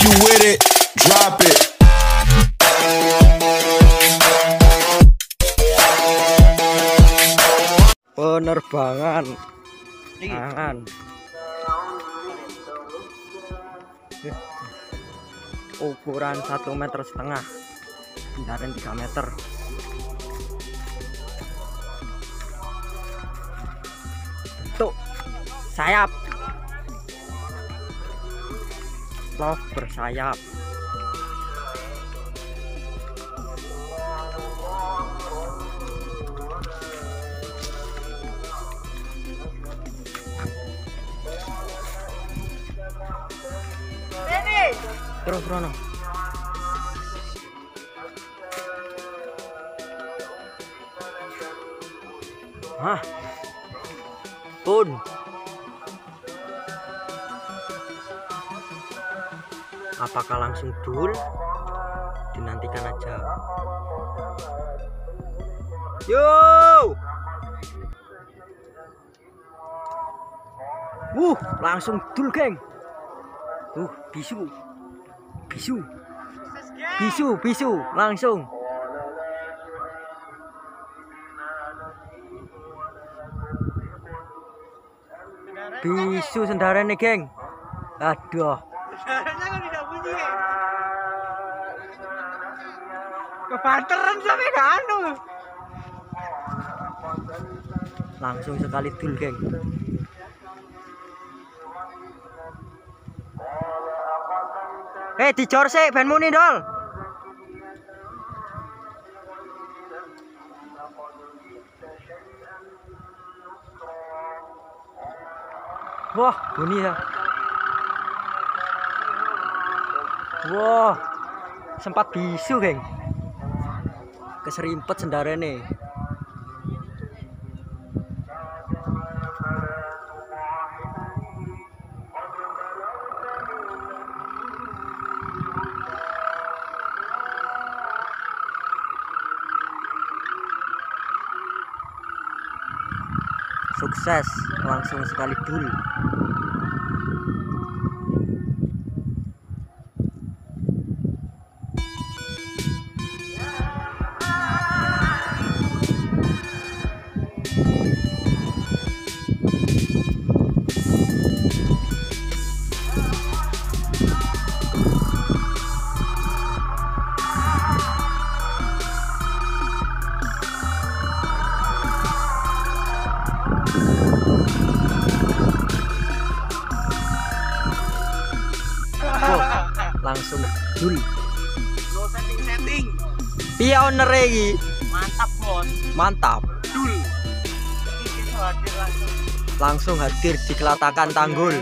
you with it, drop it. Penerbangan angan ukuran 1,5 meter, kendaraan 3 meter. Bentuk sayap love bersayap. Terus Rono. Hah. Pun. Apakah langsung dul? Dinantikan aja. Yo. Langsung dul, geng. Bisu. Bisu langsung. Bisu sendaran nih, geng. Aduh. Sendarannya kan tidak bunyi. Kebanteran sampai gak anu. Langsung sekali dul, geng. Dijor sih ben muni dol. Wah, bunyi ya. Wah, sempat bisu, geng. Keserimpet sendarane. Sukses, langsung sekali dul. Langsung dul. Lo setting. Piye owner iki? Mantap, Bos. Mantap. Dul. Ini hadir Langsung hadir di Kelatakan Tanggul.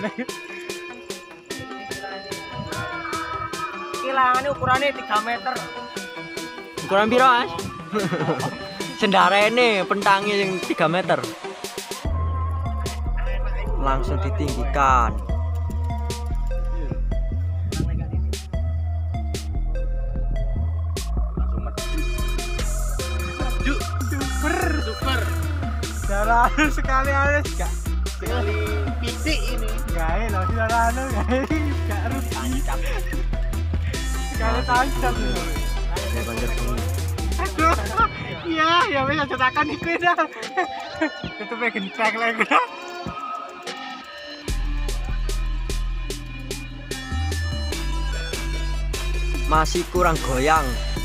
Kilangannya ukurannya 3 meter. Ukuran piro, Mas? Sendarane pentangnya yang 3 meter. Langsung ditinggikan. Super. Darah sekali harus gak? Sekali pitik ini. Gak loh, darah gak rugi. Sekali tancap loh. Aduh, iya, ya bisa cetakan itu dah. Itu pengen cek lagi. Masih kurang goyang.